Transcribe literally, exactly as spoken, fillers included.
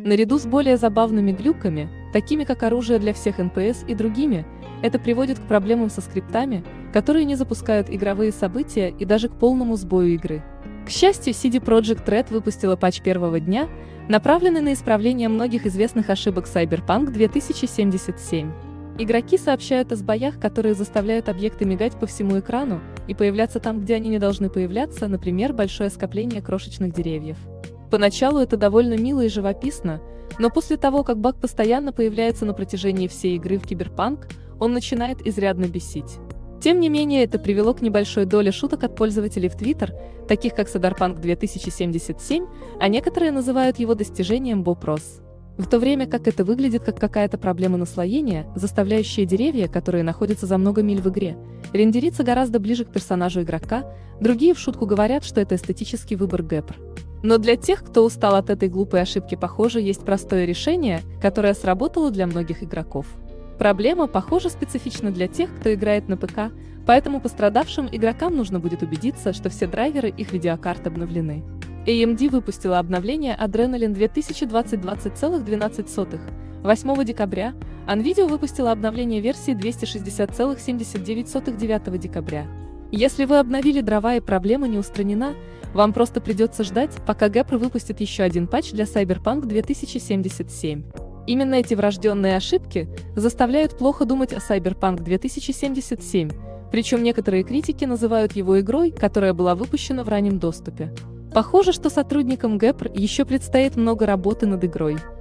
Наряду с более забавными глюками, такими как оружие для всех эн пи эс и другими, это приводит к проблемам со скриптами, которые не запускают игровые события и даже к полному сбою игры. К счастью, си ди Projekt Red выпустила патч первого дня, направленный на исправление многих известных ошибок Cyberpunk две тысячи семьдесят семь. Игроки сообщают о сбоях, которые заставляют объекты мигать по всему экрану и появляться там, где они не должны появляться, например, большое скопление крошечных деревьев. Поначалу это довольно мило и живописно, но после того, как баг постоянно появляется на протяжении всей игры в Киберпанк, он начинает изрядно бесить. Тем не менее, это привело к небольшой доле шуток от пользователей в Twitter, таких как Cyberpunk две тысячи семьдесят семь, а некоторые называют его достижением Bob Ross. В то время как это выглядит как какая-то проблема наслоения, заставляющая деревья, которые находятся за много миль в игре, рендериться гораздо ближе к персонажу игрока, другие в шутку говорят, что это эстетический выбор Гэпр. Но для тех, кто устал от этой глупой ошибки, похоже, есть простое решение, которое сработало для многих игроков. Проблема, похоже, специфична для тех, кто играет на ПК, поэтому пострадавшим игрокам нужно будет убедиться, что все драйверы их видеокарт обновлены. эй эм ди выпустила обновление Adrenalin две тысячи двадцать двадцать точка двенадцать. восьмого декабря, а NVIDIA выпустила обновление версии двести шестьдесят точка семьдесят девять девятого декабря. Если вы обновили дрова и проблема не устранена, вам просто придется ждать, пока Гэпр выпустит еще один патч для Cyberpunk две тысячи семьдесят семь. Именно эти врожденные ошибки заставляют плохо думать о Cyberpunk две тысячи семьдесят семь, причем некоторые критики называют его игрой, которая была выпущена в раннем доступе. Похоже, что сотрудникам Гэпр еще предстоит много работы над игрой.